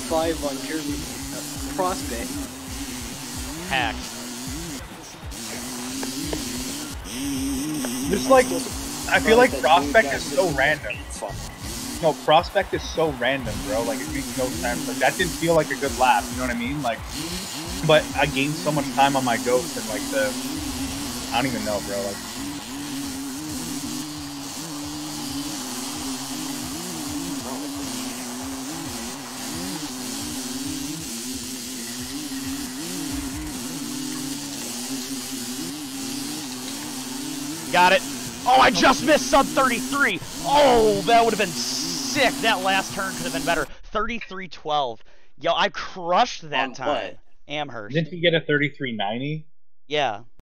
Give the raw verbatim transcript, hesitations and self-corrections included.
thirty-five on Jersey uh, Prospect. Hacked. Just like, I feel like Prospect is so random. No, Prospect is so random, bro. Like, it makes no sense. Like, that didn't feel like a good lap, you know what I mean? Like, but I gained so much time on my ghost and, like, the... I don't even know, bro. Like... Got it. Oh, I just missed sub thirty-three. Oh, that would have been sick. That last turn could have been better. thirty-three twelve. Yo, I crushed that On time. what? Amherst. Didn't you get a thirty-three ninety? Yeah.